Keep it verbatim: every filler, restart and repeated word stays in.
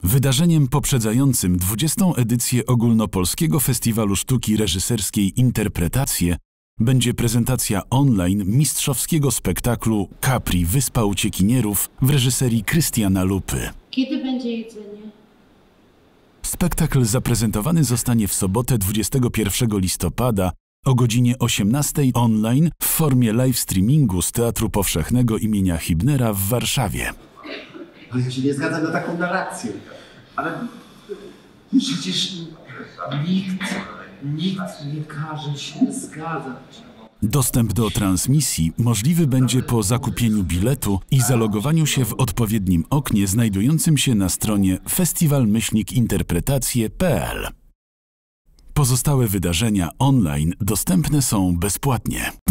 Wydarzeniem poprzedzającym dwudziestą edycję Ogólnopolskiego Festiwalu Sztuki Reżyserskiej Interpretacje będzie prezentacja online mistrzowskiego spektaklu Capri – Wyspa Uciekinierów w reżyserii Krystiana Lupy. Kiedy będzie jedzenie? Spektakl zaprezentowany zostanie w sobotę dwudziestego pierwszego listopada o godzinie osiemnastej online w formie live streamingu z Teatru Powszechnego imienia Hibnera w Warszawie. Ale ja się nie zgadzam na taką narrację. Ale przecież nikt, nikt nie każe się zgadzać. Dostęp do transmisji możliwy będzie po zakupieniu biletu i zalogowaniu się w odpowiednim oknie znajdującym się na stronie festiwal myślnik interpretacje kropka p l. Pozostałe wydarzenia online dostępne są bezpłatnie.